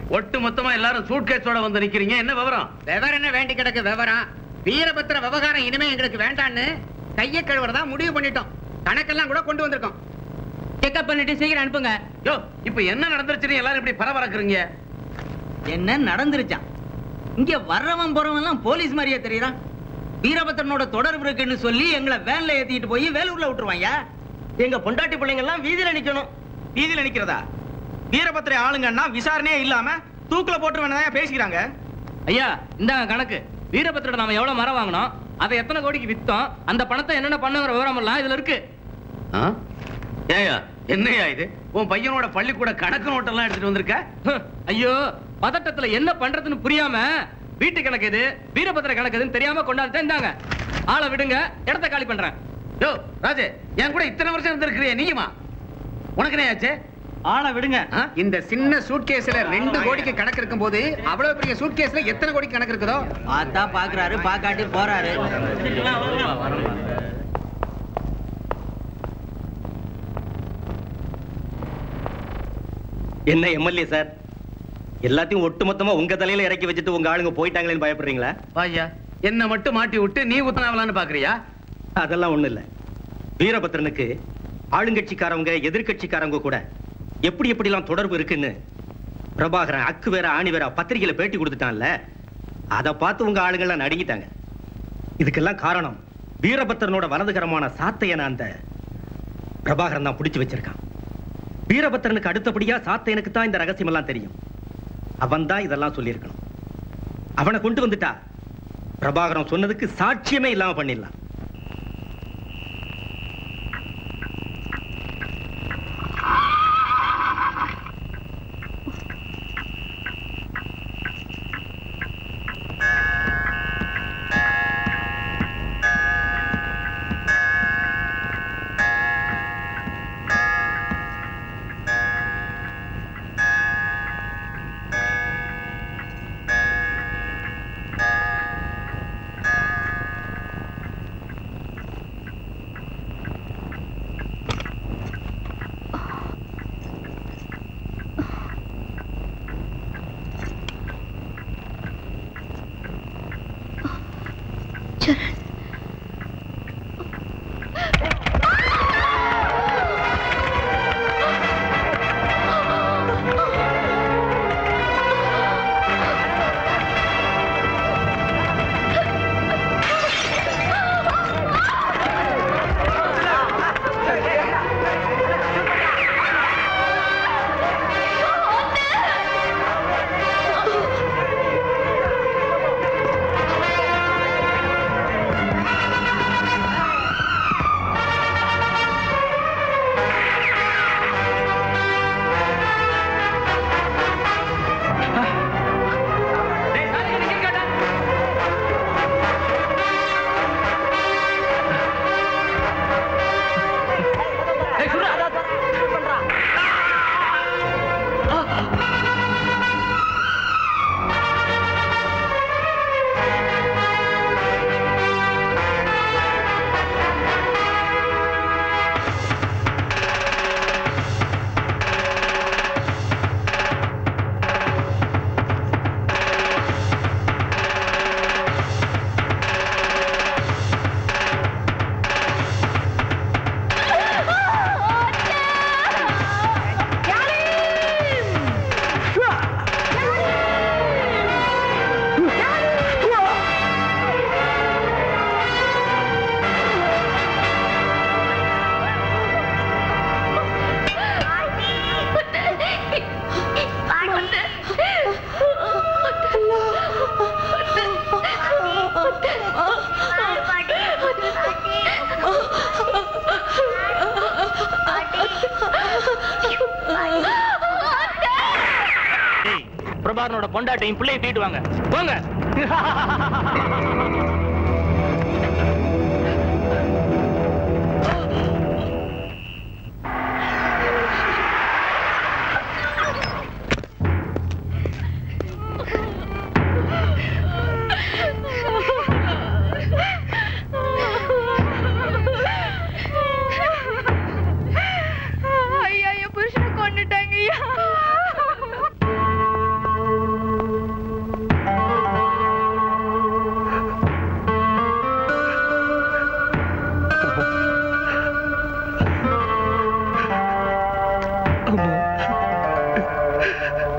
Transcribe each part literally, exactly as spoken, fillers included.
ஒட்டு மொத்தமா எல்லாரும் சூட்கேஸோட வந்து நிக்கிறீங்க. என்ன விவரம்? விவரம் என்ன வேண்டி கிடக்கு விவரம்? வீரபத்திர விவகாரம் இனிமே எங்களுக்கு வேண்டான்னு கையை கழுவுறதா முடிவு பண்ணிட்டோம். கணக்கெல்லாம் கூட கொண்டு வந்திருக்கோம். செக்அப் பண்ணிட்டு சீக்கிரம் அனுப்புங்க. யோ, இப்ப என்ன நடந்துருச்சுன்னு எல்லாரும் இப்படி பரபரக்குறீங்க? என்ன நடந்துருச்சான்? இங்க வர்றவன் போறவன் எல்லாம் போலீஸ் மாதிரியே தெரியறான். வீரபத்திரனோட தொடர்பு இருக்குன்னு சொல்லி எங்களை வேன்ல ஏத்திட்டு போய் வேலூர்ல விட்டுருவாங்க. எங்க பொண்டாட்டி பிள்ளைங்க எல்லாம் வீதியில நிக்கணும். வீதியில நிக்கிறதா? வீரபத்திர ஆளுங்கன்னா விசாரணையே இல்லாம தூக்குல போட்டு வேணா பேசிக்கிறாங்க. ஐயா, இந்தாங்க கணக்கு. வீரபத்திரோட நாம எவ்வளவு மரம் வாங்கினோம், அதை எத்தனை கோடிக்கு வித்தோம், அந்த பணத்தை என்னென்ன பண்ணுங்கிற விவரம் எல்லாம் இதுல இருக்கு. ஏயா, என்னையா இது? உன் பையனோட பள்ளிக்கூட கணக்கு நோட்டெல்லாம் எடுத்துட்டு வந்திருக்க? ஐயோ, பதட்டத்துல என்ன பண்றதுன்னு புரியாம வீட்டு கணக்கு எது வீரபத்திர கணக்கு எதுன்னு தெரியாம கொண்டாந்து இந்தாங்க. ஆளை விடுங்க, இடத்த காலி பண்றேன். யோ ராஜே, என் கூட இத்தனை வருஷம் இருந்திருக்கிறிய நீயுமா? உனக்கு என்ன ஆச்சு? ஆளை விடுங்க. இந்த சின்ன சூட்கேஸ்ல ரெண்டு கோடிக்கு கணக்கு இருக்கும் போது அவ்வளவு பெரிய சூட்கேஸ்ல எத்தனை கோடிக்கு கணக்கு இருக்குதோ? பார்த்தா பாக்குறாரு, பாக்காட்டி போறாரு. என்ன எம்எல்ஏ சார், எல்லாத்தையும் ஒட்டுமொத்தமா உங்க தலையில இறக்கி வச்சுட்டு உங்க ஆளுங்க போயிட்டாங்களேன்னு பயப்படுறீங்களா? வாயா, என்ன மட்டும் மாட்டி விட்டு நீ உத்தனாவலான்னு பாக்குறியா? அதெல்லாம் ஒண்ணு இல்ல. வீரபத்திரனுக்கு ஆளுங்கட்சிக்காரவங்க எதிர்கட்சிக்காரங்க கூட எப்படி எப்படி எல்லாம் தொடர்பு இருக்குன்னு பிரபாகரன் அக்கு வேற ஆணி வேற பத்திரிகையில பேட்டி கொடுத்துட்டான்ல, அதை பார்த்து உங்க ஆளுங்கெல்லாம் நடுங்கிட்டாங்க. இதுக்கெல்லாம் காரணம் வீரபத்திரனோட வலதுகரமான சாத்தையன அந்த பிரபாகரன் தான் பிடிச்சு வச்சிருக்கான். வீரபத்திரனுக்கு அடுத்தபடியா சாத்தையனுக்கு தான் இந்த ரகசியம் எல்லாம் தெரியும். அவன் தான் இதெல்லாம் சொல்லியிருக்கணும். அவனை கொண்டு வந்துட்டா பிரபாகரன் சொன்னதுக்கு சாட்சியமே இல்லாம பண்ணிடலாம். பிரபாகரனோட பொண்டாட்டையும் பிள்ளையை தூக்கிட்டு வாங்க. போங்க. ஐயா, என் புருஷனை கொன்னுட்டாங்க ஐயா.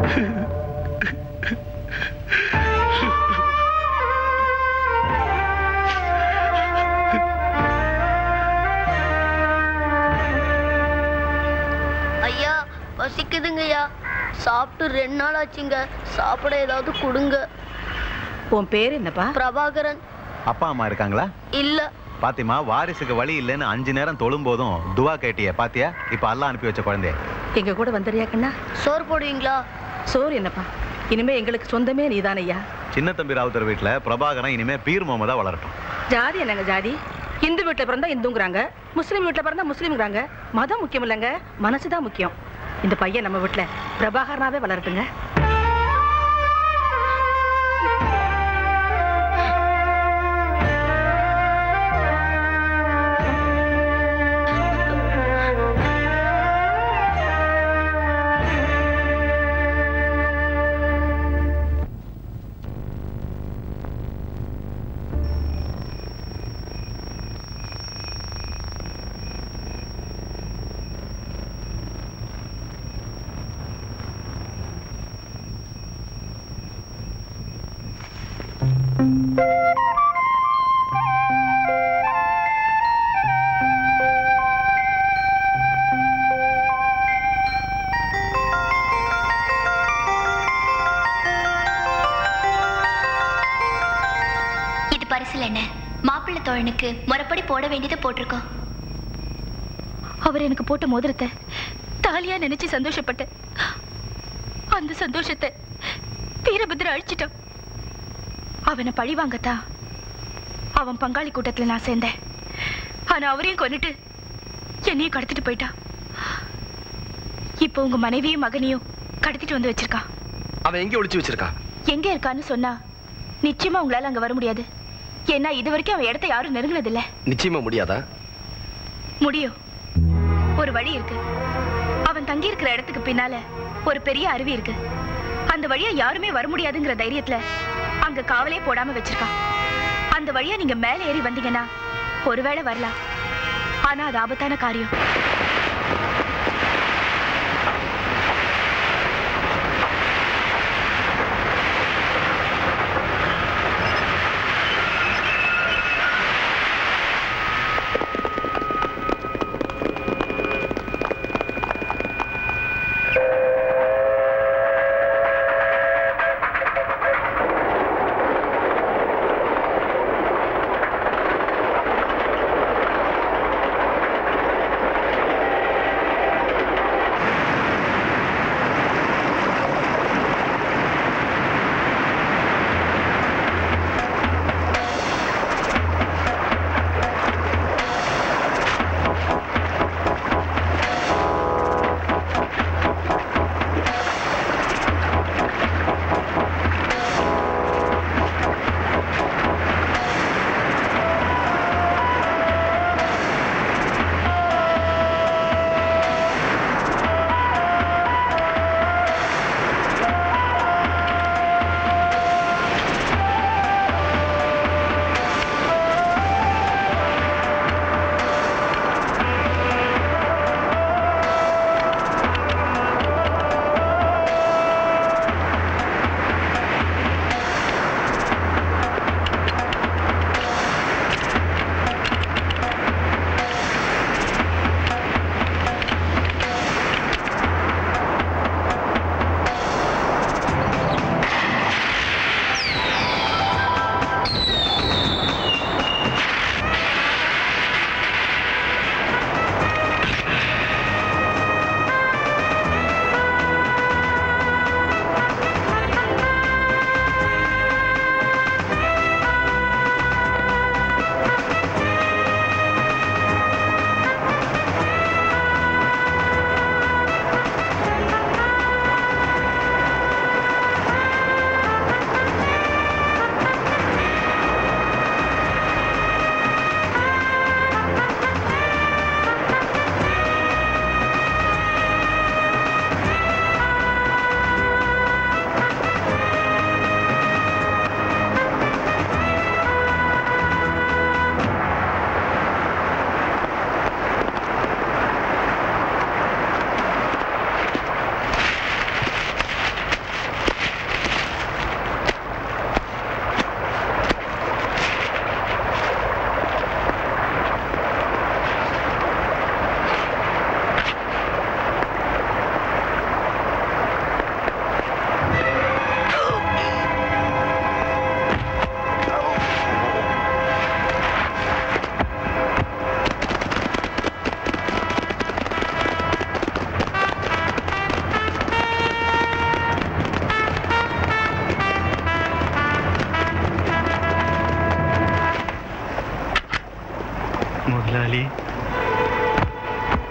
ஐயா பசிக்குதுங்கய்யா. சாப்பிட்டு ரெண்டு நாள் ஆச்சுங்க. சாப்பிட ஏதாவது கொடுங்க. உன் பேர் என்னப்பா? பிரபாகரன். அப்பா அம்மா இருக்காங்களா? இல்ல. பாத்திமா, வாரிசுக்கு வழி இல்லைன்னு அஞ்சு நேரம் தொழும் போதும் துவா கேட்டிய பாத்தியா? இப்ப அல்லாஹ் அனுப்பி வச்ச குழந்தை. எங்க கூட வந்துறியா கண்ணா? சோறு போடுவீங்களா? சோறு என்னப்பா, இனிமே எங்களுக்கு சொந்தமே நீதானையா. சின்ன தம்பி ராவுத்தர் வீட்டுல பிரபாகரன் இனிமே பீர் முகமதா வளரட்டும். ஜாதி என்னங்க ஜாதி? இந்து வீட்டுல பிறந்தா இந்துங்கிறாங்க, முஸ்லீம் வீட்டுல பிறந்தா முஸ்லீம்ங்கிறாங்க. மதம் முக்கியம் இல்லைங்க, மனசுதான் முக்கியம். இந்த பையன் நம்ம வீட்டுல பிரபாகரனாவே வளரட்டுங்க. மாப்பிள்ளை தோழனுக்கு முறைப்படி போட வேண்டியதை போட்டிருக்கோம். அவர் எனக்கு போட்ட மோதிரத்தை தாலியா நினைச்சு சந்தோஷப்பட்டேன். அந்த சந்தோஷத்தை வீரபத்ர அழிச்சிட்டான். அவனை பழி வாங்கத்தான் அவன் பங்காளி கூட்டத்துல நான் சேர்ந்தேன். ஆனா அவரையும் கொன்னுட்டு என்னையும் கடத்திட்டு போயிட்டான். இப்போ உங்க மனைவியும் மகனையும் கடத்திட்டு வந்து வச்சிருக்கான். அவன் எங்க ஒளிச்சு வச்சிருக்கான்? எங்க இருக்கான்னு சொன்னா நிச்சயமா உங்களால அங்க வர முடியாது. ஏன்னா இது வரைக்கும் அவன் இடத்தை யாரும் நெருங்கினது இல்ல. நிச்சயமா முடியாதா? முடியும். ஒரு வழி இருக்கு. அவன் தங்கி இருக்கிற இடத்துக்கு பின்னால ஒரு பெரிய அருவி இருக்கு. அந்த வழியா யாருமே வர முடியாதுங்கிற தைரியத்துல அங்க காவலே போடாம வச்சிருக்கான். அந்த வழியா நீங்க மேல ஏறி வந்தீங்கன்னா ஒருவேளை வரலாம். ஆனா அது ஆபத்தான காரியம்.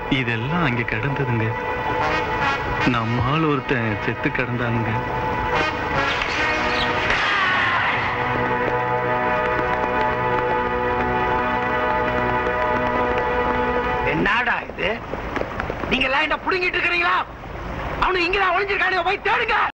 இதெல்லாம் அங்க கிடந்ததுங்க. நம்ம ஆள் ஒருத்தன் செத்து கிடந்தானுங்க. என்னடா இது? நீங்க எல்லாம் என்ன புடுங்கிட்டு இருக்கிறீங்களா? அவனு இங்கதான் ஒளிஞ்சிருக்கானே, போய் தேடுங்க.